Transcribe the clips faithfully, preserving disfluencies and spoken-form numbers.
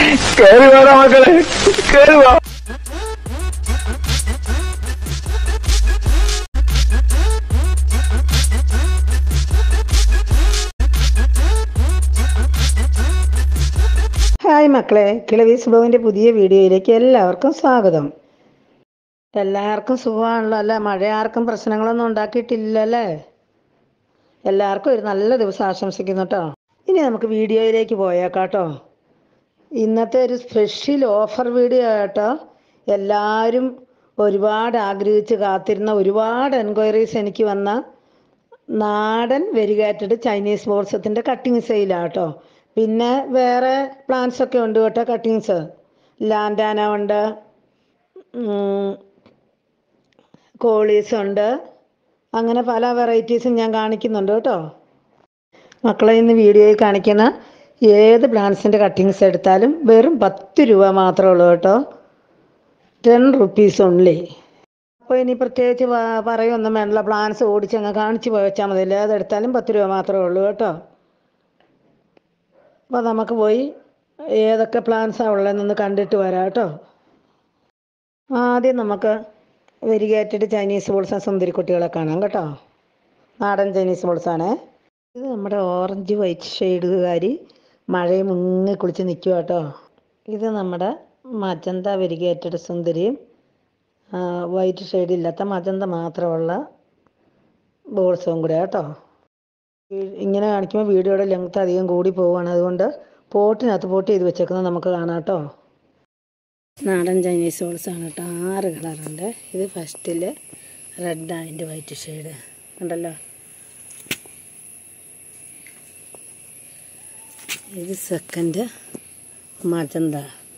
കേറി വേണം മക്കളെ, കേറി വാ. ഹായ് മക്കളെ, കിളവീസ് ബ്ലോഗിൻ്റെ പുതിയ വീഡിയോയിലേക്ക് എല്ലാവർക്കും സ്വാഗതം. എല്ലാവർക്കും സുഖമാണല്ലോ അല്ലേ? മഴ ആർക്കും പ്രശ്നങ്ങളൊന്നും ഉണ്ടാക്കിയിട്ടില്ലല്ലേ? എല്ലാവർക്കും ഒരു നല്ല ദിവസം ആശംസിക്കുന്നു കേട്ടോ. ഇനി നമുക്ക് വീഡിയോയിലേക്ക് പോയേക്കാം കേട്ടോ. ഇന്നത്തെ ഒരു സ്പെഷ്യൽ ഓഫർ വീഡിയോ കേട്ടോ. എല്ലാവരും ഒരുപാട് ആഗ്രഹിച്ച് കാത്തിരുന്ന ഒരുപാട് എൻക്വയറീസ് എനിക്ക് വന്ന നാടൻ വെരിഗേറ്റഡ് ചൈനീസ് ബോൾസത്തിൻ്റെ കട്ടിങ് സെയിലാണ് കേട്ടോ. പിന്നെ വേറെ പ്ലാന്റ്സ് ഒക്കെ ഉണ്ട് കേട്ടോ. കട്ടിങ്സ് ലാൻഡാന ഉണ്ട്, കോളീസ് ഉണ്ട്, അങ്ങനെ പല വെറൈറ്റീസും ഞാൻ കാണിക്കുന്നുണ്ട് കേട്ടോ. മക്കളെ, ഇന്ന് വീഡിയോയിൽ കാണിക്കുന്ന ഏത് പ്ലാന്റ്സിൻ്റെ കട്ടിങ്സ് എടുത്താലും വെറും പത്ത് രൂപ മാത്രമേ ഉള്ളൂ കേട്ടോ. Ten rupees only. അപ്പോൾ ഇനി പ്രത്യേകിച്ച് പറയൊന്നും വേണ്ടല്ലോ, പ്ലാന്റ്സ് ഓടിച്ചങ്ങ് കാണിച്ച് പോയി വെച്ചാൽ മതിയല്ലേ. അതെടുത്താലും പത്ത് രൂപ മാത്രമേ ഉള്ളൂ കേട്ടോ. അപ്പോൾ നമുക്ക് പോയി ഏതൊക്കെ പ്ലാന്റ്സാണ് ഉള്ളതെന്നൊന്ന് കണ്ടിട്ട് വരാം കേട്ടോ. ആദ്യം നമുക്ക് വെരിഗേറ്റഡ് ചൈനീസ് ബോൾസ സുന്ദരിക്കുട്ടികളെ കാണാം കേട്ടോ. നാടൻ ചൈനീസ് ബോൾസാണ്. ഇത് നമ്മുടെ ഓറഞ്ച് വൈറ്റ് ഷെയ്ഡുകാരി മഴയെ മുങ്ങി കുളിച്ച് നിൽക്കുക കേട്ടോ. ഇത് നമ്മുടെ മജന്ത വെരിഗേറ്റഡ് സുന്ദരിയും വൈറ്റ് ഷെയ്ഡില്ലാത്ത മജന്ത മാത്രമുള്ള ബോൾസും കൂടെ കേട്ടോ. ഇങ്ങനെ കാണിക്കുമ്പോൾ വീഡിയോയുടെ ലെങ്ത് അധികം കൂടി പോവുകയാണ്. അതുകൊണ്ട് പോട്ടിനകത്ത് പോട്ട് ചെയ്ത് വെച്ചേക്കുന്നത് നമുക്ക് കാണാം കേട്ടോ. നാടൻ ചൈനീസ് ബോൾസാണ് കേട്ടോ. ആറ് കളറുണ്ട്. ഇത് ഫസ്റ്റിൽ റെഡ് ആൻഡ് വൈറ്റ് ഷെയ്ഡ് ഉണ്ടല്ലോ. ഇത് സെക്കൻഡ് മജന്ത.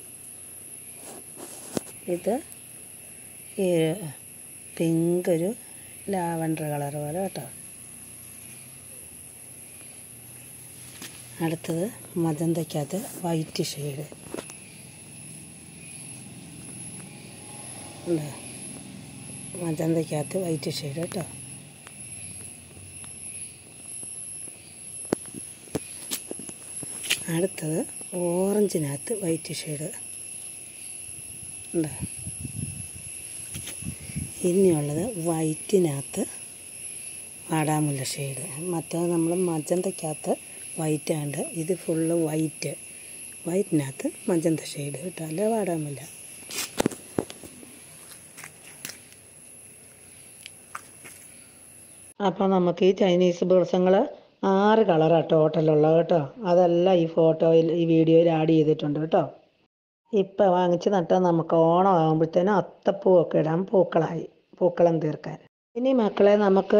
ഇത് ഈ പിങ്ക് ഒരു ലാവൻഡർ കളർ പോലെ കേട്ടോ. അടുത്തത് മജന്തയ്ക്കകത്ത് വൈറ്റ് ഷെയ്ഡ് ഉണ്ട്. മജന്തയ്ക്കകത്ത് വൈറ്റ് ഷെയ്ഡ് കേട്ടോ. അടുത്തത് ഓറഞ്ചിനകത്ത് വൈറ്റ് ഷെയ്ഡ് ഉണ്ട്. ഇനിയുള്ളത് വൈറ്റിനകത്ത് വാടാമുല്ല ഷെയ്ഡ്. മറ്റേത് നമ്മൾ മജന്തയ്ക്കകത്ത് വൈറ്റ് ആണ്. ഇത് ഫുള്ള് വൈറ്റ്. വൈറ്റിനകത്ത് മജന്ത ഷെയ്ഡ് കേട്ടോ, അല്ലേ വാടാമുല്ല. അപ്പോൾ നമുക്ക് ഈ ചൈനീസ് ബോൾസങ്ങൾ ആറ് കളറാണ് ടോട്ടലുള്ളത് കേട്ടോ. അതെല്ലാം ഈ ഫോട്ടോയിൽ ഈ വീഡിയോയിൽ ആഡ് ചെയ്തിട്ടുണ്ട് കേട്ടോ. ഇപ്പം വാങ്ങിച്ച് നട്ടാൽ നമുക്ക് ഓണം ആകുമ്പോഴത്തേനും അത്തപ്പൂവൊക്കെ ഇടാൻ പൂക്കളായി, പൂക്കളം തീർക്കാൻ. ഇനി മക്കളെ നമുക്ക്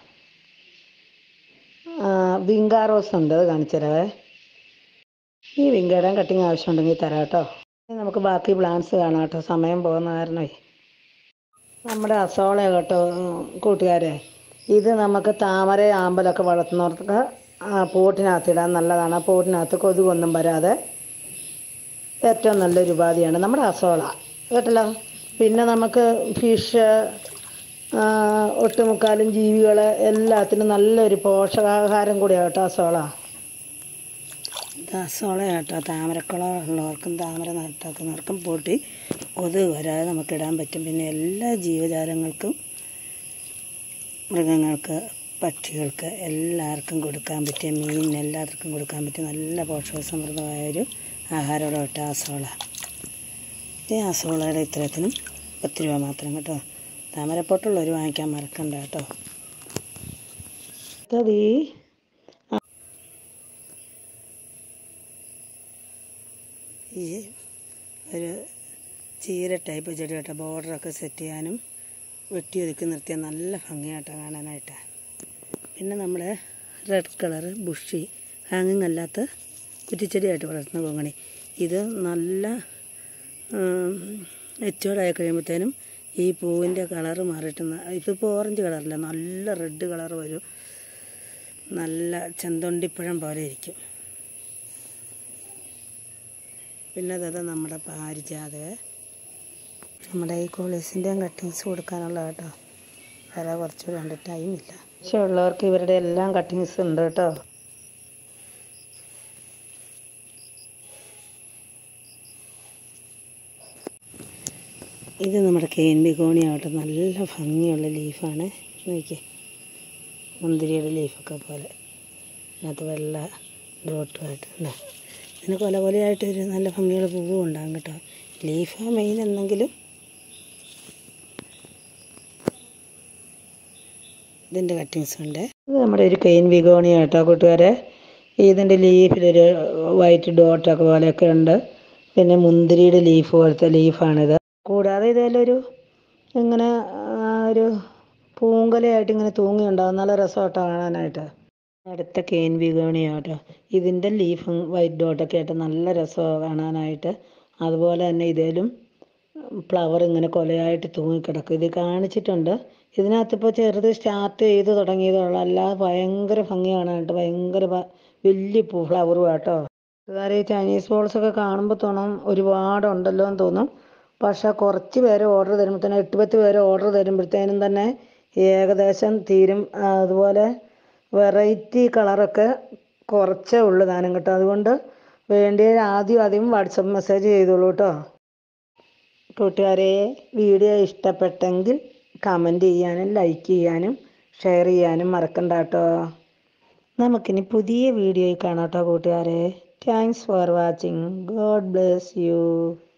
വിങ്കാ റോസ് ഉണ്ട്, അത് കാണിച്ചു തരാവേ. ഈ വിങ്കയുടെ കട്ടിങ് ആവശ്യമുണ്ടെങ്കിൽ തരാം കേട്ടോ. ഇനി നമുക്ക് ബാക്കി പ്ലാന്റ്സ് കാണാം കേട്ടോ, സമയം പോകുന്ന കാരണമേ. നമ്മുടെ അസോള കേട്ടോ കൂട്ടുകാരെ. ഇത് നമുക്ക് താമര ആമ്പലൊക്കെ വളർത്തുന്നവർക്ക് പോട്ടിനകത്തിടാൻ നല്ലതാണ്. പോട്ടിനകത്ത് കൊതുകൊന്നും വരാതെ ഏറ്റവും നല്ലൊരു ഉപാധിയാണ് നമ്മുടെ അസോള കേട്ടല്ലോ. പിന്നെ നമുക്ക് ഫിഷ്, ഒട്ടുമുക്കാലും ജീവികൾ എല്ലാത്തിനും നല്ലൊരു പോഷകാഹാരം കൂടിയാണ് കേട്ടോ അസോള. ഇത് അസോള കേട്ടോ. താമരക്കുളം ഉള്ളവർക്കും താമര നട്ടാക്കുന്നവർക്കും പൊട്ടി കൊതുക് വരാതെ നമുക്കിടാൻ പറ്റും. പിന്നെ എല്ലാ ജീവജാലങ്ങൾക്കും, മൃഗങ്ങൾക്ക്, പക്ഷികൾക്ക് എല്ലാവർക്കും കൊടുക്കാൻ പറ്റിയ, മീനിന് എല്ലാവർക്കും കൊടുക്കാൻ പറ്റിയ നല്ല പോഷകസമൃദ്ധമായൊരു ആഹാരമുള്ള കേട്ടോ അസോള. ഈ അസോളയുടെ ഇത്തരത്തിനും പത്ത് രൂപ മാത്രം കേട്ടോ. താമരപ്പൊട്ടുള്ളവർ വാങ്ങിക്കാൻ മറക്കണ്ട കേട്ടോ. ഈ ഈ ഒരു ചീര ടൈപ്പ് ചെടി കേട്ടോ. ബോർഡറൊക്കെ സെറ്റ് ചെയ്യാനും വെട്ടി ഒതുക്കി നിർത്തിയാൽ നല്ല ഭംഗിയാട്ടോ കാണാനായിട്ട്. പിന്നെ നമ്മുടെ റെഡ് കളറ് ബുഷി ഹാങ്ങിങ് അല്ലാത്ത കുറ്റിച്ചെടിയായിട്ട് വളർത്തുന്ന കൊങ്ങണി. ഇത് നല്ല എച്ചോടായി കഴിയുമ്പോഴത്തേനും ഈ പൂവിൻ്റെ കളറ് മാറിയിട്ട് ഇതിപ്പോൾ ഓറഞ്ച് കളറില്ല, നല്ല റെഡ് കളർ വരും. നല്ല ചെന്തൊണ്ടിപ്പഴം പോലെ ഇരിക്കും. പിന്നെ അതാ നമ്മുടെ പാരിജാത. നമ്മുടെ ഈ കോളീസിൻ്റെയും കട്ടിങ്സ് കൊടുക്കാനുള്ള കേട്ടോ. വില കുറച്ചുകൂടെ ഉണ്ട്, ടൈമില്ല. പക്ഷേ ഉള്ളവർക്ക് ഇവരുടെ എല്ലാം കട്ടിങ്സ് ഉണ്ട് കേട്ടോ. ഇത് നമ്മുടെ കെയിൻ ബിഗോണിയ ആവട്ടെ, നല്ല ഭംഗിയുള്ള ലീഫാണ്. നോക്കിയേ, മുന്തിരിയുടെ ലീഫൊക്കെ പോലെ അതിനകത്ത് വെള്ള ഡോട്ടുമായിട്ട് ഉണ്ടോ. ഇതിന് കൊല കൊലയായിട്ട് ഒരു നല്ല ഭംഗിയുള്ള പൂവും ഉണ്ടാകും കേട്ടോ. ലീഫാ മെയിൻ എന്നെങ്കിലും ഇതിൻ്റെ കട്ടിങ്സ് ഉണ്ട്. ഇത് നമ്മുടെ ഒരു കെയിൻ ബിഗോണിയ കേട്ടോ കൂട്ടുകാരെ. ഇതിൻ്റെ ലീഫിലൊരു വൈറ്റ് ഡോട്ടൊക്കെ പോലെയൊക്കെ ഉണ്ട്. പിന്നെ മുന്തിരിയുടെ ലീഫ് പോലത്തെ ലീഫാണിത്. കൂടാതെ ഇതേലൊരു ഇങ്ങനെ ഒരു പൂങ്കലയായിട്ട് ഇങ്ങനെ തൂങ്ങി ഉണ്ടാകും. നല്ല രസമായിട്ടോ കാണാനായിട്ട്. അടുത്ത കെയിൻ ബിഗോണിയ കേട്ടോ. ഇതിൻ്റെ ലീഫും വൈറ്റ് ഡോട്ടൊക്കെ ആയിട്ട് നല്ല രസമാണ് കാണാനായിട്ട്. അതുപോലെ തന്നെ ഇതേലും ഫ്ലവർ ഇങ്ങനെ കൊലയായിട്ട് തൂങ്ങിക്കിടക്കും. ഇത് കാണിച്ചിട്ടുണ്ട്. ഇതിനകത്തിപ്പോൾ ചെറുത് സ്റ്റാർട്ട് ചെയ്ത് തുടങ്ങിയതുള്ളൂ. അല്ലാതെ ഭയങ്കര ഭംഗി കാണാനായിട്ട്, ഭയങ്കര വലിയ പൂ ഫ്ലവറും കേട്ടോ. കൂട്ടുകാരെ, ഈ ചൈനീസ് ബോൾസൊക്കെ കാണുമ്പോൾ തോന്നും ഒരുപാടുണ്ടല്ലോ എന്ന് തോന്നും. പക്ഷേ കുറച്ച് പേര് ഓർഡർ തരുമ്പോഴത്തേനും, എട്ട് പത്ത് പേര് ഓർഡർ തരുമ്പോഴത്തേനും തന്നെ ഏകദേശം തീരും. അതുപോലെ വെറൈറ്റി കളറൊക്കെ കുറച്ചേ ഉള്ളൂ താനും കേട്ടോ. അതുകൊണ്ട് വേണ്ടിയ ആദ്യം ആദ്യം വാട്സപ്പ് മെസ്സേജ് ചെയ്തോളൂ കേട്ടോ. കൂട്ടുകാരെ, വീഡിയോ ഇഷ്ടപ്പെട്ടെങ്കിൽ കമൻറ്റ് ചെയ്യാനും ലൈക്ക് ചെയ്യാനും ഷെയർ ചെയ്യാനും മറക്കണ്ട കേട്ടോ. നമുക്കിനി പുതിയ വീഡിയോയിൽ കാണാം കേട്ടോ കൂട്ടുകാരെ. Thanks for watching. God bless U.